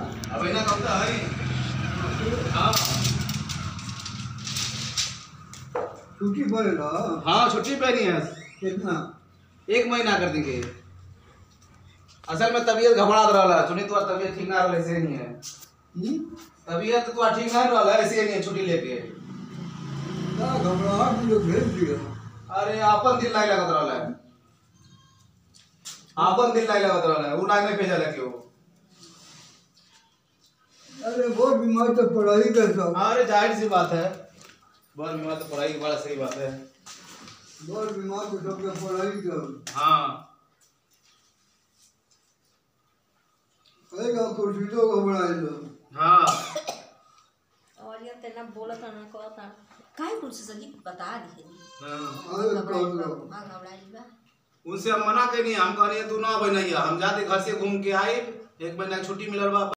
अब ना कब तक है? हाँ छुट्टी पड़ेगा। हाँ छुट्टी पे नहीं है। कितना? 1 महीना कर देंगे। असल में तबीयत घबरा रहा है, सुनी तो तबीयत ठीक ना रहा ऐसे नहीं है। तबीयत तो ठीक ना रहा ऐसे नहीं है छुट्टी लेके। क्या घबराहट जो भेज दिया। अरे आपन दिल नहीं लगत रहा है, आपन दिल नहीं लगत रहा है, वो नहीं भेजा लेके वो। अरे बहुत बीमार तो पढ़ाई कैसा। अरे जाहिर सी बात है, बहुत बीमार तो पढ़ाई की बड़ा सही बात है। बहुत बीमार तो सबके पढ़ाई कर। हाँ कहेगा कुर्सी तो घबराए लो। हाँ और ये तेना बोला था ना को था काहे कुर्सी से बता दी। हाँ। अरे कौन लो। घबराई बा। उनसे हम मना करी, हम कहनी तू ना बनैया, हम जाते घर से घूम के आई, 1 महीना की छुट्टी मिलल बा।